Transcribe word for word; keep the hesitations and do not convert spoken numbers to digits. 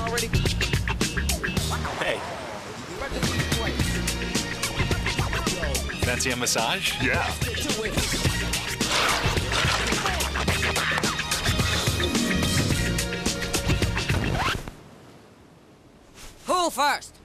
already? Hey. Fancy a massage? Yeah. Who first?